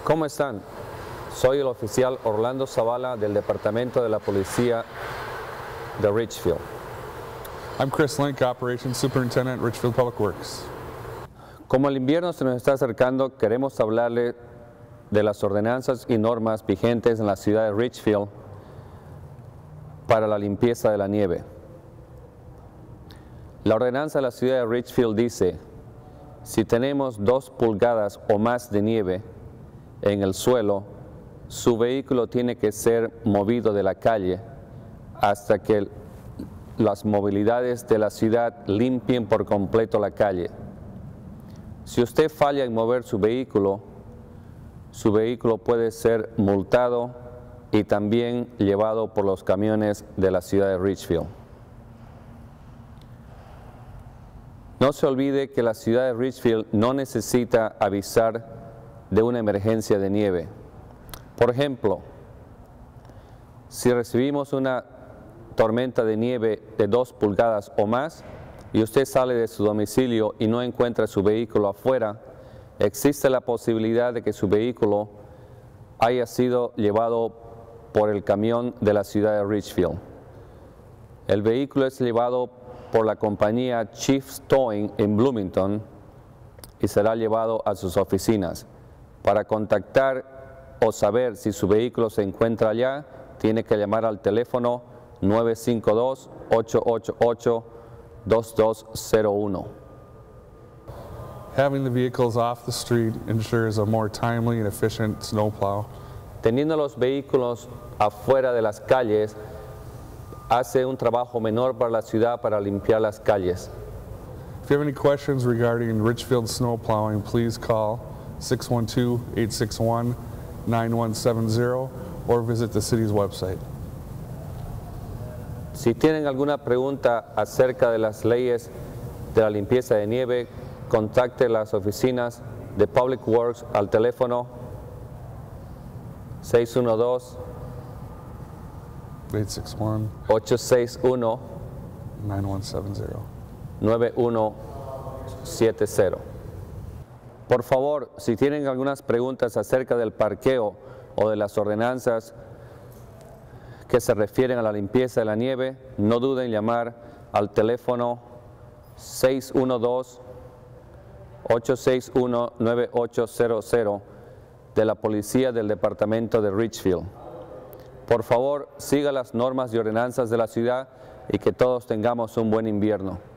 ¿Cómo están? Soy el oficial Orlando Zavala del Departamento de la Policía de Richfield. I'm Chris Link, Operations Superintendent, Richfield Public Works. Como el invierno se nos está acercando, queremos hablarle de las ordenanzas y normas vigentes en la ciudad de Richfield para la limpieza de la nieve. La ordenanza de la ciudad de Richfield dice: si tenemos 2 pulgadas o más de nieve en el suelo, su vehículo tiene que ser movido de la calle hasta que las movilidades de la ciudad limpien por completo la calle. Si usted falla en mover su vehículo puede ser multado y también llevado por los camiones de la ciudad de Richfield. No se olvide que la ciudad de Richfield no necesita avisar de una emergencia de nieve. Por ejemplo, si recibimos una tormenta de nieve de 2 pulgadas o más y usted sale de su domicilio y no encuentra su vehículo afuera, existe la posibilidad de que su vehículo haya sido llevado por el camión de la ciudad de Richfield. El vehículo es llevado por la compañía Chiefs Towing en Bloomington y será llevado a sus oficinas. Para contactar o saber si su vehículo se encuentra allá, tiene que llamar al teléfono 952-888-2201. Having the vehicles off the street ensures a more timely and efficient snowplow. Teniendo los vehículos afuera de las calles hace un trabajo menor para la ciudad para limpiar las calles. If you have any questions regarding Richfield snow plowing, please call 612-861-9170 or visit the city's website. Si tienen alguna pregunta acerca de las leyes de la limpieza de nieve, contacte las oficinas de Public Works al teléfono 612-861-9170. Por favor, si tienen algunas preguntas acerca del parqueo o de las ordenanzas que se refieren a la limpieza de la nieve, no duden en llamar al teléfono 612-861-9800 de la Policía del Departamento de Richfield. Por favor, siga las normas y ordenanzas de la ciudad y que todos tengamos un buen invierno.